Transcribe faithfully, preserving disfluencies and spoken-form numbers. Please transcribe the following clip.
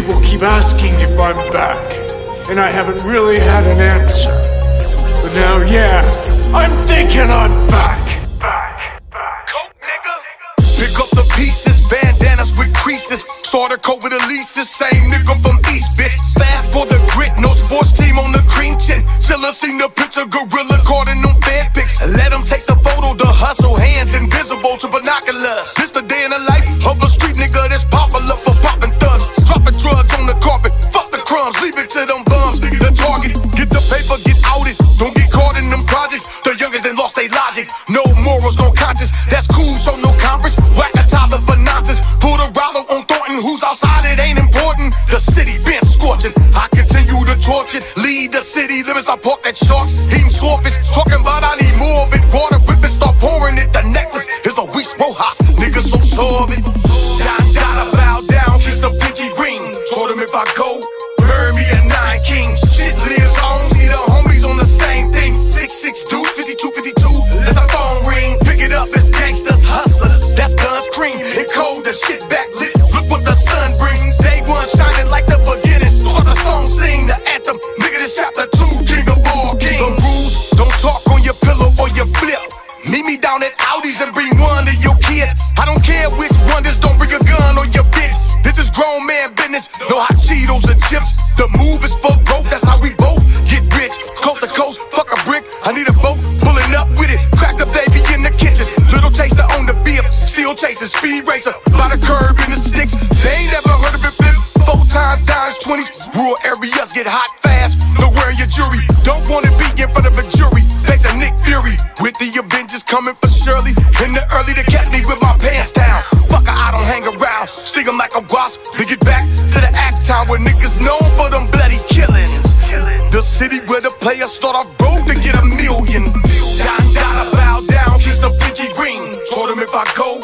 people keep asking if I'm back, and I haven't really had an answer. But now, yeah, I'm thinking I'm back. Back, back. Coke, nigga. Pick up the pieces, bandanas with creases. Starter coat with Elises, same nigga from East, bitch. Fast for the grit, no sports team on the cream chin. Chilla seen the picture, gorilla caught in them fan pics. Let them take the photo, the hustle, hands invisible to binoculars. This the day in the life of a street nigga that's popular for popping thugs. Dropping drugs on the carpet, fuck the crumbs, leave it to them bums. The target, get the paper, get outed. Don't get caught in them projects. The youngest then lost their logic. No morals, no conscience. That's cool, so no conference. Whack a toddler for nonsense. Pull the Rollo on Thornton. Who's outside, it ain't important. The city been scorching. I continue to torch it. Lead the city limits. I park at sharks. Eating swordfish. Talking about I need more of it. Water whipping, start pouring it. The necklace is the Luis Rojas. Niggas so sure of it. Don Dada bow down. Kiss the pinky ring. Told him if I go, burn me a nine king. Shit lives on. See the homies on the same thing. Six six dudes, fifty-two fifty-two. Let the phone ring. Pick it up, it's gangsters, hustlers. That's guns, cream. It cold, the shit back lit. Look what the sun brings. Day one shining like the beginning. So the song sing, the anthem. Nigga, this chapter two, king of all kings. The rules, don't talk on your pillow or your flip. Meet me down at Audi's and bring one of your kids. I don't care which one, just don't bring a gun or your bitch. This is grown man business, no hot Cheetos or chips. The move is for growth, that's how we both get rich. Coast to coast, fuck a brick, I need a boat. Pulling up with it, crack the baby in the kitchen. Little taster on the beer, still chasing speed racer. By the curb in the sticks, they ain't never heard of it flip. Four times, times twenties, rural areas get hot fast. No wear your jury, don't wanna be in front of a jury. Facing Nick Fury, with the Avengers coming for Shirley. In the early to catch me with my pants down. Fucker, I don't hang around, sting 'em like a wasp. To get back to the act town where niggas known for them bloody killings. The city where the players start off broke to get a million. Don Dada bow down, kiss the pinky ring. Told him if I go,